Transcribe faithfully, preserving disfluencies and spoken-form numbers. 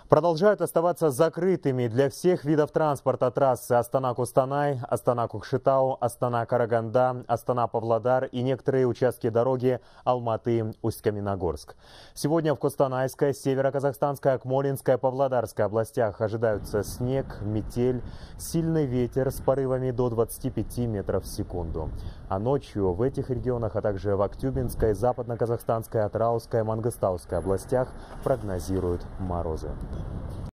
Продолжают оставаться закрытыми для всех видов транспорта трассы Астана-Кустанай, Астана-Кокшетау, Астана-Караганда, Астана-Павлодар и некоторые участки дороги Алматы-Усть-Каменогорск. Сегодня в Кустанайской, Северо-Казахстанской, Акмолинской, Павлодарской областях ожидаются снег, метель, сильный ветер с порывами до двадцати пяти метров в секунду. А ночью в этих регионах, а также в Актюбинской, Западно-Казахстанской, Атырауской, Мангыстауской областях прогнозируют морозы.